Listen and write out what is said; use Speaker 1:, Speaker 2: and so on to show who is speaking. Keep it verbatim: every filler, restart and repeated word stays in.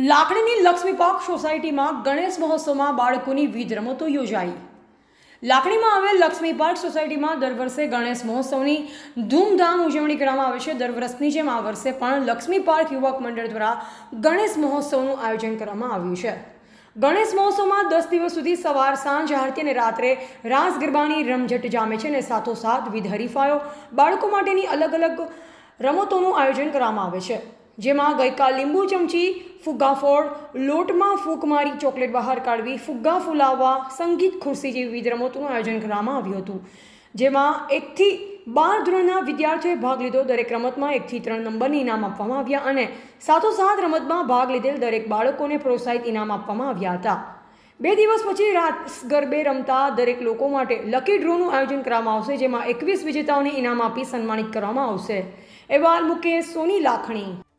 Speaker 1: લાખણીની Lakshmi park સોસાયટીમાં ગણેશ મહોત્સવમાં બાળકોની વિવિધ રમતો યોજાઈ। લાખણીમાં આવેલ લક્ષ્મી પાર્ક સોસાયટીમાં દર વર્ષે ગણેશ મહોત્સવની ધૂમધામ ઉજવણી કરવામાં આવે છે। દર વર્ષની જેમ આ વર્ષે પણ લક્ષ્મી પાર્ક યુવક મંડળ દ્વારા ગણેશ મહોત્સવનું આયોજન કરવામાં આવ્યું છે। ગણેશ મહોત્સવમાં દસ દિવસ સુધી સવાર સાંજ આરતી અને રાત્રે રાસ ગરબાની રમઝટ જામે છે અને સાથોસાથ વિવિધ હરીફાઈઓ બાળકો માટેની અલગ અલગ રમતોનું આયોજન કરવામાં આવે છે, જેમાં ગઈકાલ લીંબુ ચમચી, ફુગ્ગા ફોડ, લોટમાં ફૂંક મારી ચોકલેટ બહાર કાઢવી, ફુગ્ગા ફૂલાવવા, સંગીત ખુરશી જેવી વિવિધ રમતોનું આયોજન કરવામાં આવ્યું હતું, જેમાં એકથી બાર ધોરણના વિદ્યાર્થીઓએ ભાગ લીધો। દરેક રમતમાં એકથી ત્રણ નંબરની ઇનામ આપવામાં આવ્યા અને સાથોસાથ રમતમાં ભાગ લીધેલ દરેક બાળકોને પ્રોત્સાહિત ઇનામ આપવામાં આવ્યા હતા। બે દિવસ પછી રાસ ગરબે રમતા દરેક લોકો માટે લકી ડ્રોનું આયોજન કરવામાં આવશે, જેમાં એકવીસ વિજેતાઓને ઇનામ આપી સન્માનિત કરવામાં આવશે। અહેવાલ મુકેશ સોની, લાખણી।